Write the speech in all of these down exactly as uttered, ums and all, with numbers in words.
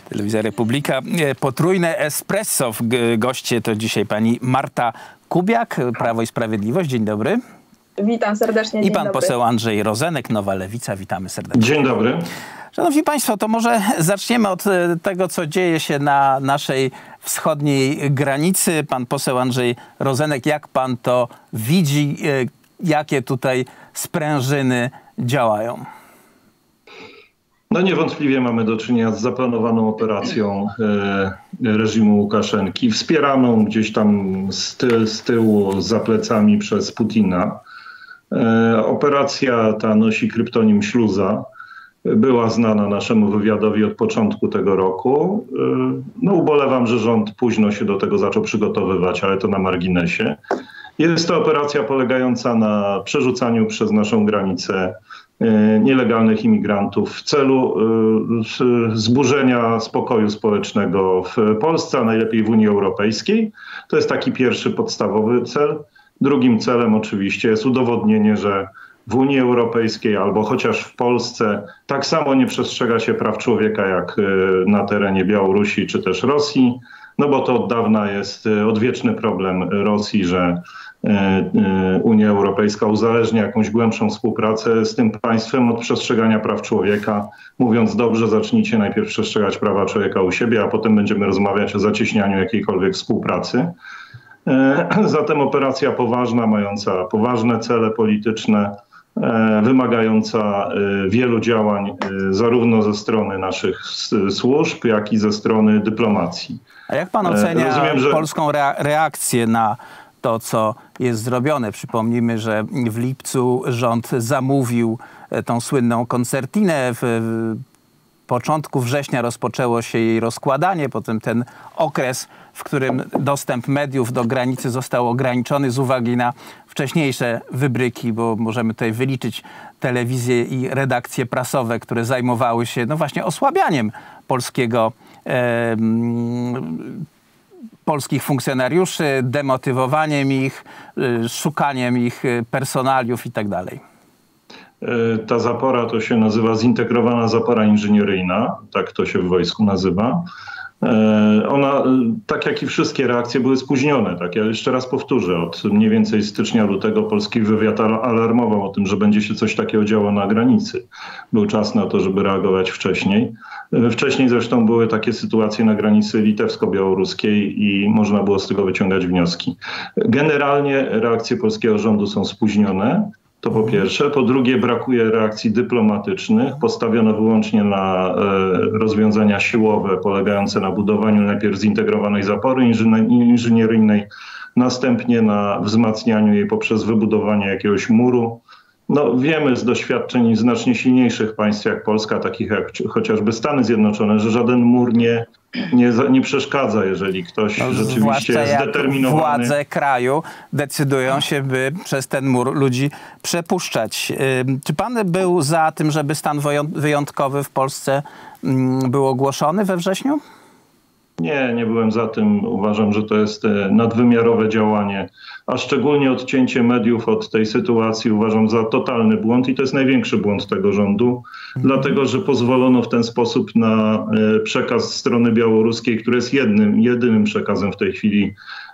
Telewizja Republika. Potrójne espresso. Goście to dzisiaj pani Marta Kubiak, Prawo i Sprawiedliwość. Dzień dobry. Witam serdecznie. Dzień I pan dobry. poseł Andrzej Rozenek, Nowa Lewica. Witamy serdecznie. Dzień dobry. Szanowni Państwo, to może zaczniemy od tego, co dzieje się na naszej wschodniej granicy. Pan poseł Andrzej Rozenek, jak pan to widzi? Jakie tutaj sprężyny działają? No niewątpliwie mamy do czynienia z zaplanowaną operacją e, reżimu Łukaszenki, wspieraną gdzieś tam z, ty, z tyłu, za plecami przez Putina. E, operacja ta nosi kryptonim Śluza. Była znana naszemu wywiadowi od początku tego roku. E, no ubolewam, że rząd późno się do tego zaczął przygotowywać, ale to na marginesie. Jest to operacja polegająca na przerzucaniu przez naszą granicę nielegalnych imigrantów w celu zburzenia spokoju społecznego w Polsce, a najlepiej w Unii Europejskiej. To jest taki pierwszy podstawowy cel. Drugim celem oczywiście jest udowodnienie, że w Unii Europejskiej albo chociaż w Polsce tak samo nie przestrzega się praw człowieka jak na terenie Białorusi czy też Rosji. No bo to od dawna jest odwieczny problem Rosji, że Unia Europejska uzależnia jakąś głębszą współpracę z tym państwem od przestrzegania praw człowieka. Mówiąc dobrze, zacznijcie najpierw przestrzegać prawa człowieka u siebie, a potem będziemy rozmawiać o zacieśnianiu jakiejkolwiek współpracy. Zatem operacja poważna, mająca poważne cele polityczne, wymagająca wielu działań zarówno ze strony naszych służb, jak i ze strony dyplomacji. A jak pan ocenia Rozumiem, że... polską reakcję na to, co jest zrobione? Przypomnijmy, że w lipcu rząd zamówił tą słynną koncertinę. W początku września rozpoczęło się jej rozkładanie, potem ten okres, w którym dostęp mediów do granicy został ograniczony z uwagi na wcześniejsze wybryki, bo możemy tutaj wyliczyć telewizje i redakcje prasowe, które zajmowały się no właśnie osłabianiem polskiego e, polskich funkcjonariuszy, demotywowaniem ich, szukaniem ich personaliów i tak dalej. Ta zapora to się nazywa zintegrowana zapora inżynieryjna, tak to się w wojsku nazywa. Ona, tak jak i wszystkie reakcje, były spóźnione. Tak, ja jeszcze raz powtórzę, od mniej więcej stycznia, lutego polski wywiad alarmował o tym, że będzie się coś takiego działo na granicy. Był czas na to, żeby reagować wcześniej. Wcześniej zresztą były takie sytuacje na granicy litewsko-białoruskiej i można było z tego wyciągać wnioski. Generalnie reakcje polskiego rządu są spóźnione. To po pierwsze. Po drugie, brakuje reakcji dyplomatycznych. Postawiono wyłącznie na e, rozwiązania siłowe polegające na budowaniu najpierw zintegrowanej zapory inżynieryjnej, następnie na wzmacnianiu jej poprzez wybudowanie jakiegoś muru. No, wiemy z doświadczeń znacznie silniejszych państw jak Polska, takich jak chociażby Stany Zjednoczone, że żaden mur nie, nie, nie przeszkadza, jeżeli ktoś no, rzeczywiście jest zdeterminowany. Władze kraju decydują się, by przez ten mur ludzi przepuszczać. Czy pan był za tym, żeby stan wyjątkowy w Polsce był ogłoszony we wrześniu? Nie, nie byłem za tym. Uważam, że to jest nadwymiarowe działanie, a szczególnie odcięcie mediów od tej sytuacji uważam za totalny błąd i to jest największy błąd tego rządu, mhm. dlatego że pozwolono w ten sposób na przekaz strony białoruskiej, który jest jednym, jedynym przekazem w tej chwili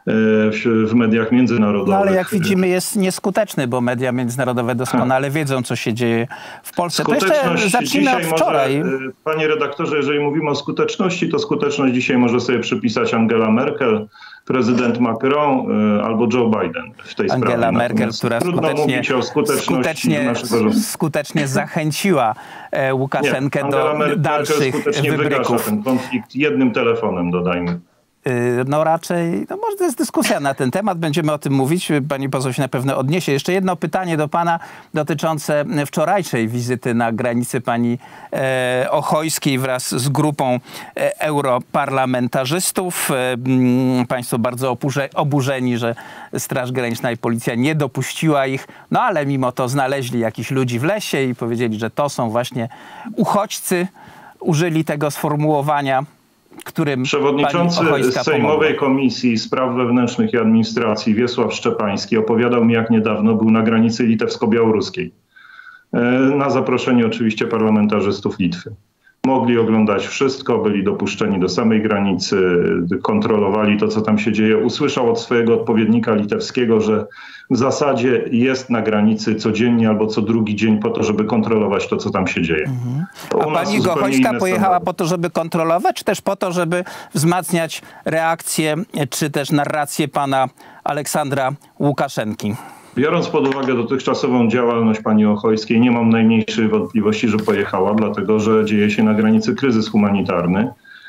w, w mediach międzynarodowych. No ale jak widzimy jest nieskuteczny, bo media międzynarodowe doskonale ha. wiedzą, co się dzieje w Polsce. To jeszcze zacznijmy od wczoraj. Może, panie redaktorze, jeżeli mówimy o skuteczności, to skuteczność dzisiaj może sobie przypisać Angela Merkel, prezydent Macron albo Joe Biden w tej Angela sprawie. Merkel, która skutecznie, skutecznie, skutecznie zachęciła Łukaszenkę Nie, do Merkel dalszych skutecznie wybryków. wygasza ten konflikt jednym telefonem, dodajmy. No raczej, no może to jest dyskusja na ten temat, będziemy o tym mówić, pani poseł się na pewno odniesie. Jeszcze jedno pytanie do pana dotyczące wczorajszej wizyty na granicy pani e, Ochojskiej wraz z grupą e, europarlamentarzystów. E, państwo bardzo oburze, oburzeni, że Straż Graniczna i policja nie dopuściła ich, no ale mimo to znaleźli jakichś ludzi w lesie i powiedzieli, że to są właśnie uchodźcy. Użyli tego sformułowania, którym Przewodniczący Sejmowej Komisji Spraw Wewnętrznych i Administracji Wiesław Szczepański opowiadał mi, jak niedawno był na granicy litewsko-białoruskiej. Na zaproszenie oczywiście parlamentarzystów Litwy. mogli oglądać wszystko, byli dopuszczeni do samej granicy, kontrolowali to, co tam się dzieje. Usłyszał od swojego odpowiednika litewskiego, że w zasadzie jest na granicy codziennie albo co drugi dzień po to, żeby kontrolować to, co tam się dzieje. Mhm. A pani Gochojska pojechała po to, żeby kontrolować, czy też po to, żeby wzmacniać reakcję, czy też narrację pana Aleksandra Łukaszenki? Biorąc pod uwagę dotychczasową działalność pani Ochojskiej, nie mam najmniejszej wątpliwości, że pojechała, dlatego że dzieje się na granicy kryzys humanitarny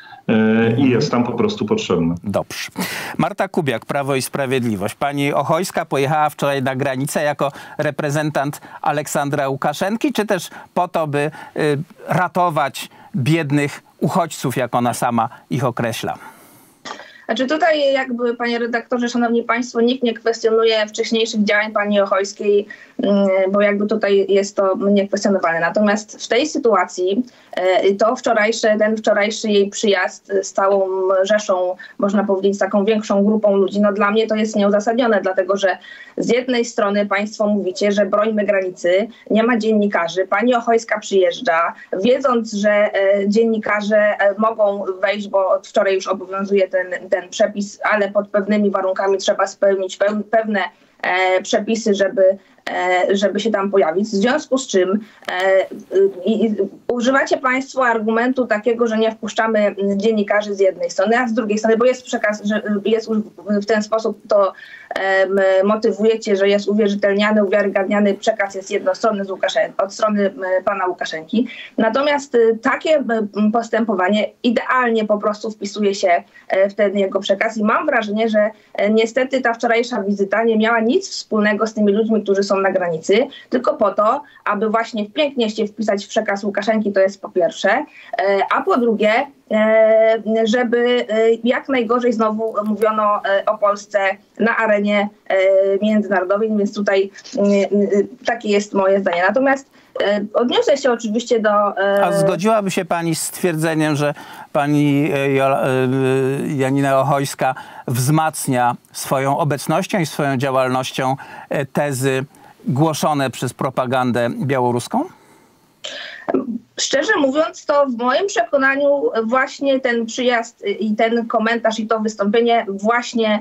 yy, i jest tam po prostu potrzebna. Dobrze. Marta Kubiak, Prawo i Sprawiedliwość. Pani Ochojska pojechała wczoraj na granicę jako reprezentant Aleksandra Łukaszenki, czy też po to, by yy, ratować biednych uchodźców, jak ona sama ich określa? Znaczy tutaj jakby, panie redaktorze, szanowni państwo, nikt nie kwestionuje wcześniejszych działań pani Ochojskiej, bo jakby tutaj jest to niekwestionowane. Natomiast w tej sytuacji to wczorajsze, ten wczorajszy jej przyjazd z całą rzeszą, można powiedzieć, z taką większą grupą ludzi, no dla mnie to jest nieuzasadnione, dlatego że z jednej strony państwo mówicie, że brońmy granicy, nie ma dziennikarzy, pani Ochojska przyjeżdża, wiedząc, że dziennikarze mogą wejść, bo od wczoraj już obowiązuje ten, ten przepis, ale pod pewnymi warunkami trzeba spełnić pewne e, przepisy, żeby, e, żeby się tam pojawić. W związku z czym e, i, używacie państwo argumentu takiego, że nie wpuszczamy dziennikarzy z jednej strony, a z drugiej strony, bo jest przekaz, że jest w ten sposób to e, motywujecie, że jest uwierzytelniany, uwiarygadniany przekaz jest jednostronny z Łukaszen- od strony pana Łukaszenki. Natomiast takie postępowanie idealnie po prostu wpisuje się w ten jego przekaz i mam wrażenie, że niestety ta wczorajsza wizyta nie miała nic wspólnego z tymi ludźmi, którzy są na granicy, tylko po to, aby właśnie pięknie się wpisać w przekaz Łukaszenki, to jest po pierwsze, a po drugie, żeby jak najgorzej znowu mówiono o Polsce na arenie międzynarodowej, więc tutaj takie jest moje zdanie. Natomiast odniosę się oczywiście do... A zgodziłaby się pani z stwierdzeniem, że pani Janina Ochojska wzmacnia swoją obecnością i swoją działalnością tezy głoszone przez propagandę białoruską? Szczerze mówiąc, to w moim przekonaniu właśnie ten przyjazd i ten komentarz i to wystąpienie właśnie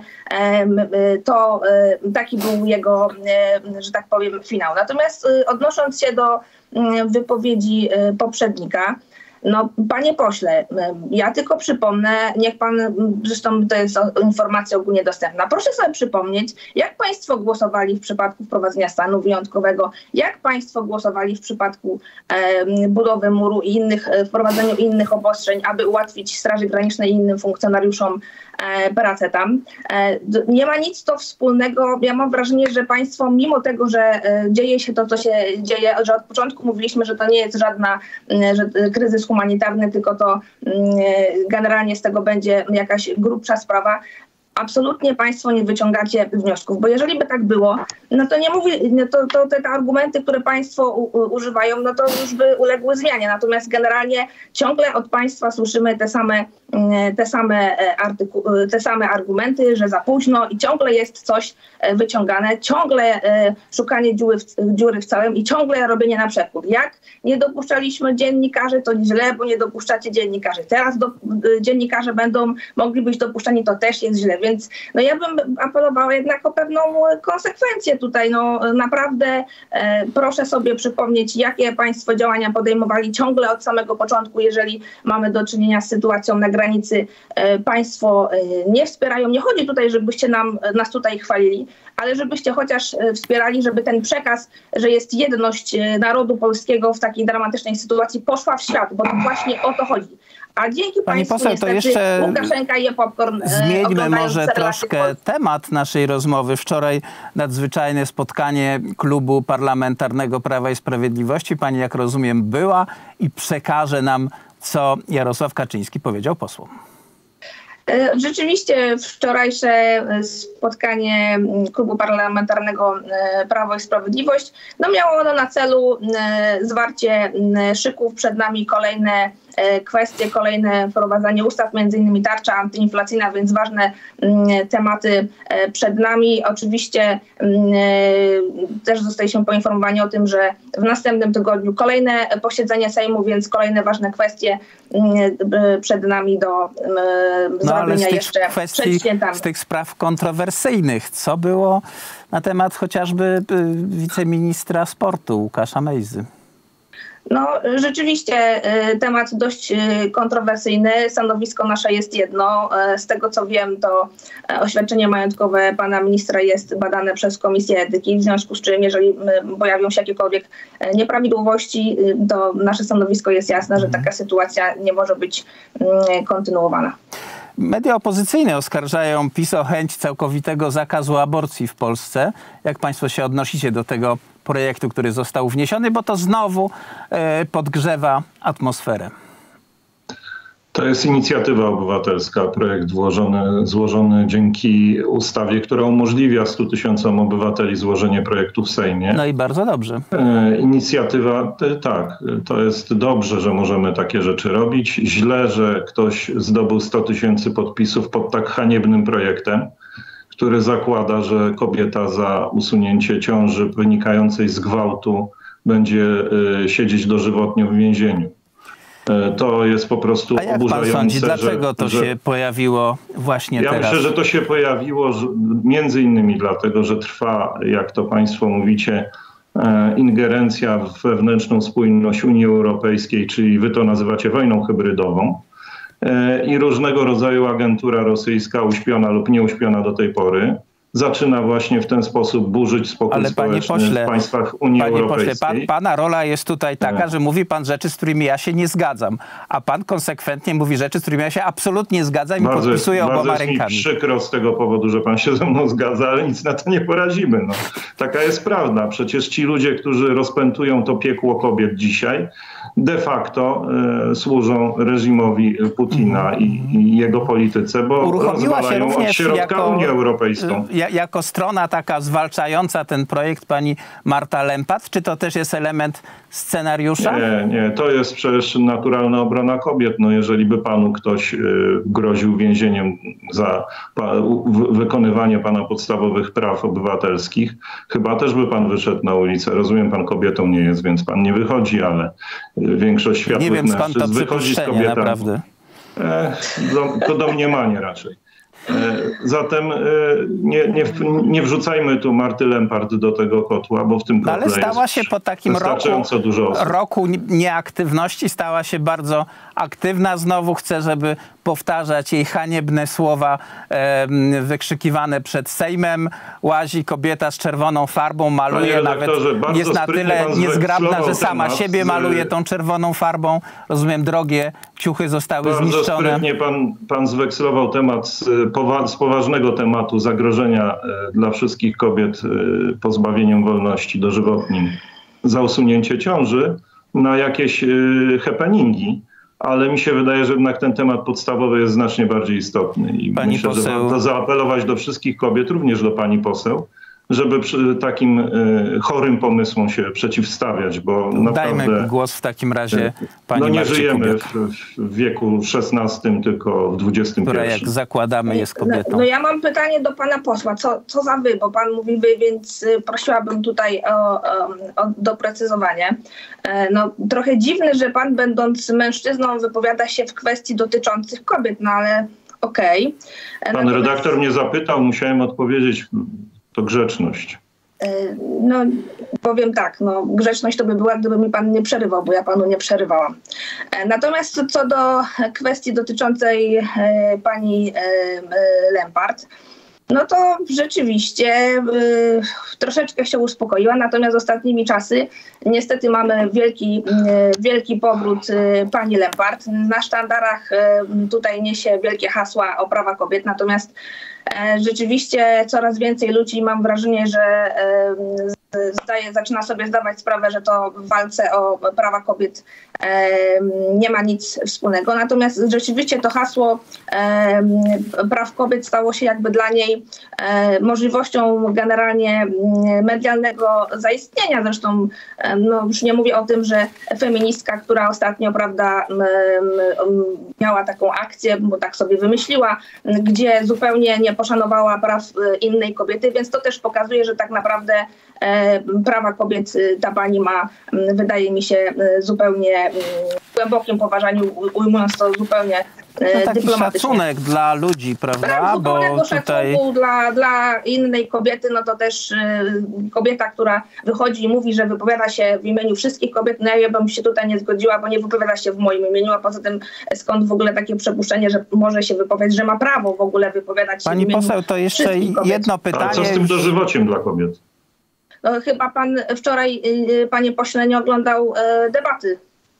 to taki był jego, że tak powiem, finał. Natomiast odnosząc się do wypowiedzi poprzednika, no, panie pośle, ja tylko przypomnę, niech pan, zresztą to jest informacja ogólnie dostępna, proszę sobie przypomnieć, jak państwo głosowali w przypadku wprowadzenia stanu wyjątkowego, jak państwo głosowali w przypadku e, budowy muru i innych, e, wprowadzeniu innych obostrzeń, aby ułatwić Straży Granicznej i innym funkcjonariuszom e, pracę tam. E, nie ma nic to wspólnego, ja mam wrażenie, że państwo mimo tego, że e, dzieje się to, co się dzieje, że od początku mówiliśmy, że to nie jest żadna e, że, kryzys humanitarny, tylko to generalnie z tego będzie jakaś grubsza sprawa. Absolutnie państwo nie wyciągacie wniosków, bo jeżeli by tak było, no to nie mówi, no to, to te, te argumenty, które państwo u, używają, no to już by uległy zmianie. Natomiast generalnie ciągle od państwa słyszymy te same, te same, artyku- te same argumenty, że za późno i ciągle jest coś wyciągane, ciągle szukanie dziury w, dziury w całym i ciągle robienie na przekór. Jak nie dopuszczaliśmy dziennikarzy, to źle, bo nie dopuszczacie dziennikarzy. Teraz do, dziennikarze będą mogli być dopuszczani, to też jest źle. Więc no ja bym apelowała jednak o pewną konsekwencję tutaj. No naprawdę e, proszę sobie przypomnieć, jakie państwo działania podejmowali ciągle od samego początku, jeżeli mamy do czynienia z sytuacją na granicy. E, państwo e, nie wspierają. Nie chodzi tutaj, żebyście nam, nas tutaj chwalili, ale żebyście chociaż wspierali, żeby ten przekaz, że jest jedność narodu polskiego w takiej dramatycznej sytuacji poszła w świat, bo to właśnie o to chodzi. A dzięki Pani państwu poseł, niestety to jeszcze Łukaszenka je popcorn. Zmieńmy może troszkę temat naszej rozmowy. Wczoraj nadzwyczajne spotkanie klubu parlamentarnego Prawa i Sprawiedliwości. Pani, jak rozumiem, była i przekaże nam, co Jarosław Kaczyński powiedział posłom. Rzeczywiście wczorajsze spotkanie klubu parlamentarnego Prawo i Sprawiedliwość no miało ono na celu zwarcie szyków. Przed nami kolejne kwestie, kolejne wprowadzanie ustaw, między innymi tarcza antyinflacyjna, więc ważne tematy przed nami. Oczywiście też zostaliśmy poinformowani o tym, że w następnym tygodniu kolejne posiedzenie Sejmu, więc kolejne ważne kwestie przed nami do no, zrobienia jeszcze kwestii, przed świętami. Z tych spraw kontrowersyjnych, co było na temat chociażby wiceministra sportu Łukasza Mejzy? No rzeczywiście temat dość kontrowersyjny. Stanowisko nasze jest jedno. Z tego co wiem, to oświadczenie majątkowe pana ministra jest badane przez Komisję Etyki, w związku z czym jeżeli pojawią się jakiekolwiek nieprawidłowości, to nasze stanowisko jest jasne, że taka sytuacja nie może być kontynuowana. Media opozycyjne oskarżają PiS o chęć całkowitego zakazu aborcji w Polsce. Jak państwo się odnosicie do tego projektu, który został wniesiony, bo to znowu e, podgrzewa atmosferę? To jest inicjatywa obywatelska, projekt włożony, złożony dzięki ustawie, która umożliwia stu tysiącom obywateli złożenie projektu w Sejmie. No i bardzo dobrze. E, inicjatywa, tak, to jest dobrze, że możemy takie rzeczy robić. Źle, że ktoś zdobył sto tysięcy podpisów pod tak haniebnym projektem, który zakłada, że kobieta za usunięcie ciąży wynikającej z gwałtu będzie y, siedzieć dożywotnio w więzieniu. Y, to jest po prostu A jak oburzające. Pan sądzi, dlaczego że, to że... się pojawiło właśnie ja teraz? Ja myślę, że to się pojawiło że, między innymi dlatego, że trwa, jak to państwo mówicie, ingerencja w wewnętrzną spójność Unii Europejskiej, czyli wy to nazywacie wojną hybrydową. I różnego rodzaju agentura rosyjska, uśpiona lub nieuśpiona do tej pory, zaczyna właśnie w ten sposób burzyć spokój Ale społeczny pośle, w państwach Unii panie Europejskiej. Pośle, pan, pana rola jest tutaj taka, tak. że mówi pan rzeczy, z którymi ja się nie zgadzam, a pan konsekwentnie mówi rzeczy, z którymi ja się absolutnie zgadzam i bardzo podpisuję jest, oboma bardzo rękami. Bardzo jest mi przykro z tego powodu, że pan się ze mną zgadza, ale nic na to nie poradzimy. No. Taka jest prawda. Przecież ci ludzie, którzy rozpętują to piekło kobiet dzisiaj, de facto e, służą reżimowi Putina mm. i, i jego polityce, bo uruchomiła się rozwalają od środka jako, Unię Europejską. Ja, jako strona taka zwalczająca ten projekt pani Marta Lempart, czy to też jest element scenariusza? Nie, nie, to jest przecież naturalna obrona kobiet. No jeżeli by panu ktoś y, groził więzieniem za pa, w, wykonywanie pana podstawowych praw obywatelskich, chyba też by pan wyszedł na ulicę. Rozumiem, pan kobietą nie jest, więc pan nie wychodzi, ale większość światłych nie wiem, skąd mężczyzn to wychodzi z kobietami. Naprawdę. E, do, to domniemanie raczej. Zatem nie, nie, nie wrzucajmy tu Marty Lempart do tego kotła, bo w tym kotle no, ale stała jest się po takim roku, dużo osób. roku nieaktywności, stała się bardzo aktywna. Znowu chcę, żeby powtarzać jej haniebne słowa e, wykrzykiwane przed Sejmem. Łazi kobieta z czerwoną farbą, maluje, nawet jest na tyle niezgrabna, że sama siebie z... maluje tą czerwoną farbą. Rozumiem, drogie ciuchy zostały bardzo zniszczone. Bardzo sprytnie pan, pan zwekslował temat z, powa z poważnego tematu zagrożenia e, dla wszystkich kobiet e, pozbawieniem wolności dożywotnim za usunięcie ciąży na jakieś e, happeningi. Ale mi się wydaje, że jednak ten temat podstawowy jest znacznie bardziej istotny. I pani myślę, poseł... że warto zaapelować do wszystkich kobiet, również do pani poseł, żeby przy takim y, chorym pomysłom się przeciwstawiać, bo Dajmy naprawdę... głos w takim razie pani No nie Marcie żyjemy w, w wieku szesnastym, tylko w dwudziestym pierwszym. Która, jak zakładamy, jest kobietą. No, no ja mam pytanie do pana posła. Co, co za wy? Bo pan mówi wy, więc prosiłabym tutaj o, o, o doprecyzowanie. No trochę dziwne, że pan, będąc mężczyzną, wypowiada się w kwestii dotyczących kobiet, no ale okej. Okay. Pan Natomiast... redaktor mnie zapytał, musiałem odpowiedzieć, to grzeczność. No powiem tak, no grzeczność to by była, gdyby mi pan nie przerywał, bo ja panu nie przerywałam. Natomiast co do kwestii dotyczącej pani Lempart, no to rzeczywiście y, troszeczkę się uspokoiła, natomiast ostatnimi czasy niestety mamy wielki, y, wielki powrót y, pani Lempart. Na sztandarach y, tutaj niesie wielkie hasła o prawa kobiet, natomiast y, rzeczywiście coraz więcej ludzi, mam wrażenie, że y, zdaje, zaczyna sobie zdawać sprawę, że to w walce o prawa kobiet e, nie ma nic wspólnego. Natomiast rzeczywiście to hasło e, praw kobiet stało się jakby dla niej e, możliwością generalnie medialnego zaistnienia. Zresztą e, no, już nie mówię o tym, że feministka, która ostatnio, prawda, m, m, miała taką akcję, bo tak sobie wymyśliła, gdzie zupełnie nie poszanowała praw innej kobiety, więc to też pokazuje, że tak naprawdę e, prawa kobiet ta pani ma, wydaje mi się, zupełnie w głębokim poważaniu, ujmując to zupełnie no, taki szacunek dla ludzi, prawda? Tak, bo tutaj szacunku dla, dla innej kobiety, no to też y, kobieta, która wychodzi i mówi, że wypowiada się w imieniu wszystkich kobiet, no ja bym się tutaj nie zgodziła, bo nie wypowiada się w moim imieniu, a poza tym skąd w ogóle takie przypuszczenie, że może się wypowiedzieć, że ma prawo w ogóle wypowiadać się Pani w imieniu poseł, to jeszcze jedno pytanie. A co z tym dożywociem dla kobiet? No, chyba pan wczoraj, y, panie pośle, nie oglądał y, debaty.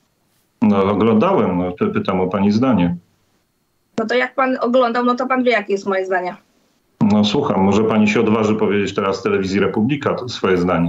No oglądałem, no to pytam o pani zdanie. No to jak pan oglądał, no to pan wie, jakie jest moje zdanie. No słucham, może pani się odważy powiedzieć teraz w telewizji Republika to swoje zdanie.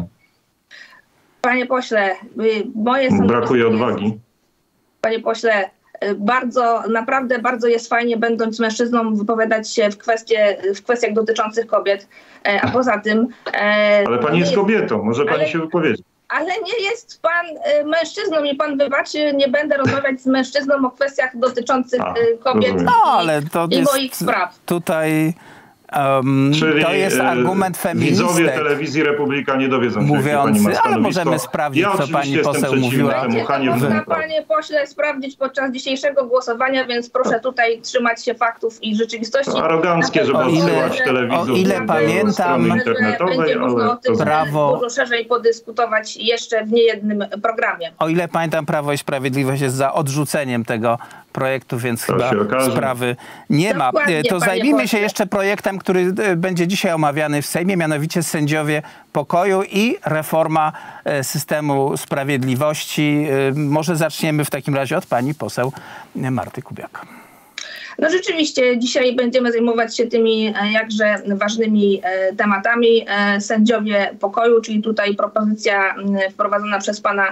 Panie pośle, moje Brakuje odwagi. Jest, panie pośle, bardzo, naprawdę bardzo jest fajnie, będąc mężczyzną, wypowiadać się w, kwestie, w kwestiach dotyczących kobiet, a poza tym... Ale pani jest kobietą, może pani ale... się wypowiedzieć. Ale nie jest pan y, mężczyzną i pan wybaczy, nie będę rozmawiać z mężczyzną o kwestiach dotyczących A, y, kobiet rozumiem. No, ale to i, i jest moich spraw. Tutaj um, Czyli to jest argument feministek. Widzowie telewizji Republika nie dowiedzą się, mówiący, pani ma ale możemy sprawdzić, ja co pani poseł mówiła. Będzie to można, panie pośle, sprawdzić podczas dzisiejszego głosowania, więc proszę tutaj trzymać się faktów i rzeczywistości. To aroganckie, żeby odsyłać telewizor. O ile pamiętam, będzie można o tym prawo, dużo szerzej podyskutować jeszcze w niejednym programie. O ile pamiętam, Prawo i Sprawiedliwość jest za odrzuceniem tego projektu, więc to chyba sprawy nie ma. To zajmijmy się jeszcze projektem, który będzie dzisiaj omawiany w Sejmie, mianowicie sędziowie pokoju i reforma systemu sprawiedliwości. Może zaczniemy w takim razie od pani poseł Marty Kubiak. No rzeczywiście, dzisiaj będziemy zajmować się tymi jakże ważnymi tematami. Sędziowie pokoju, czyli tutaj propozycja wprowadzona przez pana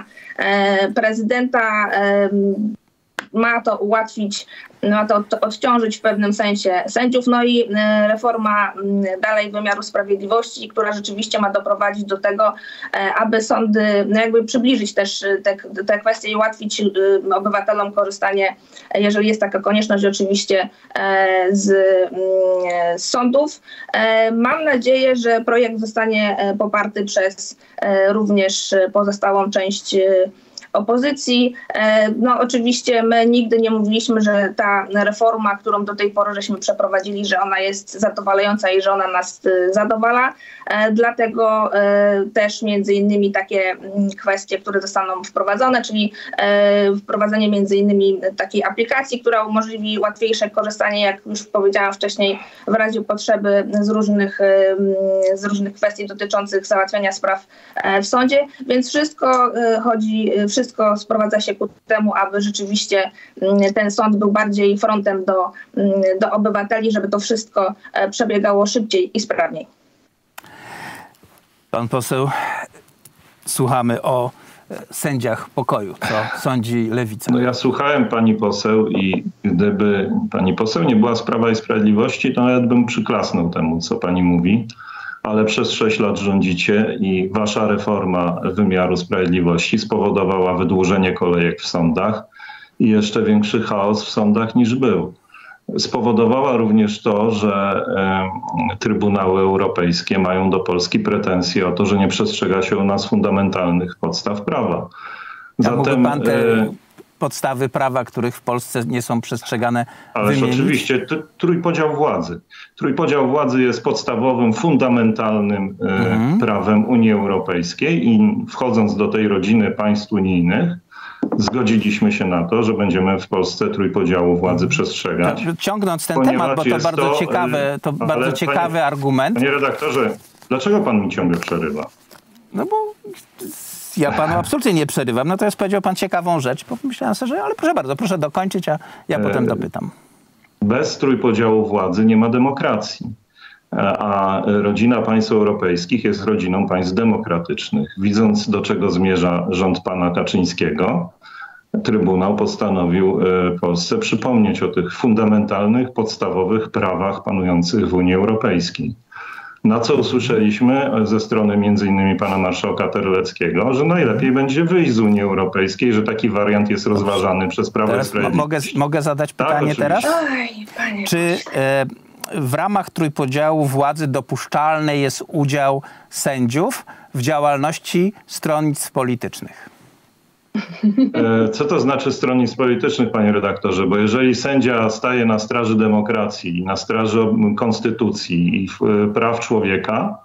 prezydenta, ma to ułatwić, ma to odciążyć w pewnym sensie sędziów, no i reforma dalej wymiaru sprawiedliwości, która rzeczywiście ma doprowadzić do tego, aby sądy, no jakby przybliżyć też te, te kwestie i ułatwić obywatelom korzystanie, jeżeli jest taka konieczność oczywiście, z, z sądów. Mam nadzieję, że projekt zostanie poparty przez również pozostałą część opozycji. No oczywiście my nigdy nie mówiliśmy, że ta reforma, którą do tej pory żeśmy przeprowadzili, że ona jest zadowalająca i że ona nas zadowala. Dlatego też między innymi takie kwestie, które zostaną wprowadzone, czyli wprowadzenie między innymi takiej aplikacji, która umożliwi łatwiejsze korzystanie, jak już powiedziałam wcześniej, w razie potrzeby z różnych, z różnych kwestii dotyczących załatwiania spraw w sądzie. Więc wszystko chodzi, wszystko Wszystko sprowadza się ku temu, aby rzeczywiście ten sąd był bardziej frontem do, do obywateli, żeby to wszystko przebiegało szybciej i sprawniej. Pan poseł, słuchamy o sędziach pokoju. Co sądzi Lewica? No ja słuchałem pani poseł i gdyby pani poseł nie była z Prawa i Sprawiedliwości, to nawet bym przyklasnął temu, co pani mówi. Ale przez sześć lat rządzicie i wasza reforma wymiaru sprawiedliwości spowodowała wydłużenie kolejek w sądach i jeszcze większy chaos w sądach niż był. Spowodowała również to, że e, Trybunały Europejskie mają do Polski pretensje o to, że nie przestrzega się u nas fundamentalnych podstaw prawa. Zatem pan te podstawy prawa, których w Polsce nie są przestrzegane, Ależ wymienić? Oczywiście, trójpodział władzy. Trójpodział władzy jest podstawowym, fundamentalnym e, mhm. prawem Unii Europejskiej i wchodząc do tej rodziny państw unijnych, zgodziliśmy się na to, że będziemy w Polsce trójpodziału władzy przestrzegać. Ciągnąc ten temat, bo to bardzo to, ciekawy, to bardzo ciekawy panie, argument. Panie redaktorze, dlaczego pan mi ciągle przerywa? No bo ja panu absolutnie nie przerywam. Natomiast powiedział pan ciekawą rzecz. Pomyślałem sobie, że ale proszę bardzo, proszę dokończyć, a ja e, potem dopytam. Bez trójpodziału władzy nie ma demokracji. a rodzina państw europejskich jest rodziną państw demokratycznych. Widząc, do czego zmierza rząd pana Kaczyńskiego, Trybunał postanowił Polsce przypomnieć o tych fundamentalnych, podstawowych prawach panujących w Unii Europejskiej. Na co usłyszeliśmy ze strony między innymi pana marszałka Terleckiego, że najlepiej będzie wyjść z Unii Europejskiej, że taki wariant jest rozważany przez Prawo i Sprawiedliwość. Mogę, mogę zadać pytanie tak, teraz? Oj, panie Czy e, w ramach trójpodziału władzy dopuszczalny jest udział sędziów w działalności stronnictw politycznych? Co to znaczy stronnictw politycznych, panie redaktorze? Bo jeżeli sędzia staje na straży demokracji, na straży konstytucji i praw człowieka,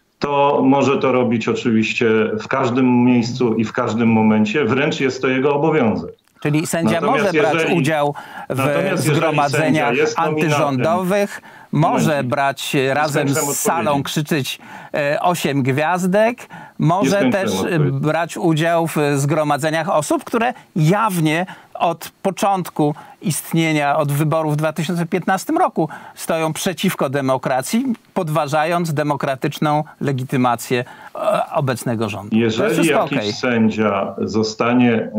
to może to robić oczywiście w każdym miejscu i w każdym momencie. Wręcz jest to jego obowiązek. Czyli sędzia Natomiast może brać jeżeli, udział w zgromadzeniach antyrządowych, może brać razem z salą, krzyczeć osiem gwiazdek, może też brać udział w zgromadzeniach osób, które jawnie od początku istnienia, od wyborów w dwa tysiące piętnastym roku stoją przeciwko demokracji, podważając demokratyczną legitymację obecnego rządu. Jeżeli jakiś okay. sędzia zostanie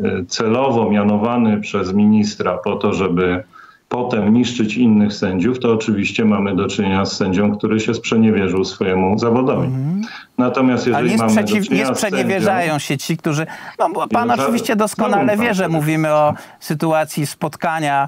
celowo mianowany przez ministra po to, żeby potem niszczyć innych sędziów, to oczywiście mamy do czynienia z sędzią, który się sprzeniewierzył swojemu zawodowi. Mm. Natomiast jeżeli Ale nie, mamy sprzeciw, do czynienia nie sprzeniewierzają sędzią, się ci, którzy... No, pan ja oczywiście doskonale wie, że mówimy o sytuacji spotkania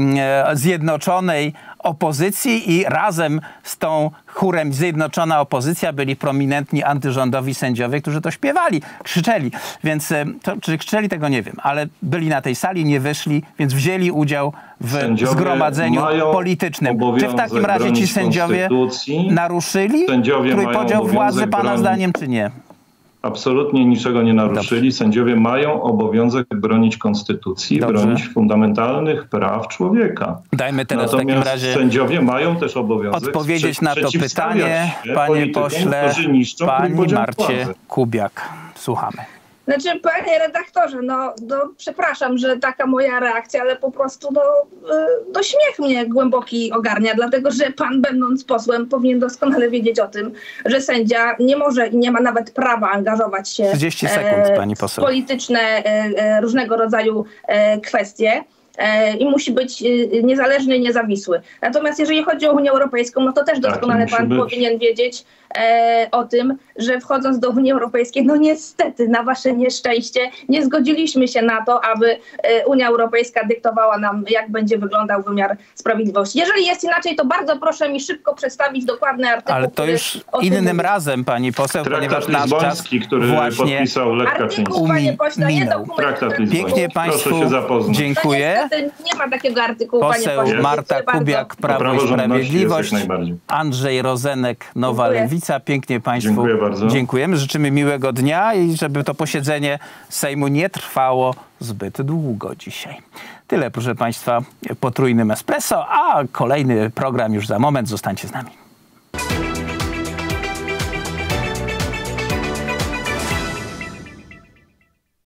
e, zjednoczonej opozycji i razem z tą chórem Zjednoczona Opozycja byli prominentni antyrządowi sędziowie, którzy to śpiewali, krzyczeli. Więc to, czy krzyczeli, tego nie wiem, ale byli na tej sali, nie wyszli, więc wzięli udział w sędziowie zgromadzeniu politycznym. Czy w takim razie ci sędziowie naruszyli trójpodział władzy pana bronić. zdaniem, czy nie? Absolutnie niczego nie naruszyli. Dobrze. Sędziowie mają obowiązek bronić konstytucji, Dobrze. bronić fundamentalnych praw człowieka. Dajmy teraz Natomiast w takim razie sędziowie mają też obowiązek odpowiedzieć na to pytanie, panie pośle, pani Marcie Kubiak. Słuchamy. Znaczy, panie redaktorze, no, no przepraszam, że taka moja reakcja, ale po prostu no, no śmiech mnie głęboki ogarnia, dlatego że pan, będąc posłem, powinien doskonale wiedzieć o tym, że sędzia nie może i nie ma nawet prawa angażować się trzydzieści sekund, e, pani poseł. w polityczne e, różnego rodzaju e, kwestie. I musi być niezależny i niezawisły. Natomiast jeżeli chodzi o Unię Europejską, no to też doskonale pan być. powinien wiedzieć e, o tym, że wchodząc do Unii Europejskiej, no niestety, na wasze nieszczęście, nie zgodziliśmy się na to, aby e, Unia Europejska dyktowała nam, jak będzie wyglądał wymiar sprawiedliwości. Jeżeli jest inaczej, to bardzo proszę mi szybko przedstawić dokładny artykuł. Ale to już innym razem, pani poseł, Traktat ponieważ nasz czas który właśnie podpisał Lech Kaczyński. Panie pośle, nie Pięknie państwu dziękuję. Nie ma takiego artykułu, Poseł panie pośle. Marta Kubiak, Prawo i Sprawiedliwość, Andrzej Rozenek, Nowa Dziękuję. Lewica. Pięknie państwu Dziękuję bardzo. dziękujemy. Życzymy miłego dnia i żeby to posiedzenie Sejmu nie trwało zbyt długo dzisiaj. Tyle, proszę państwa, potrójnym espresso, a kolejny program już za moment. Zostańcie z nami.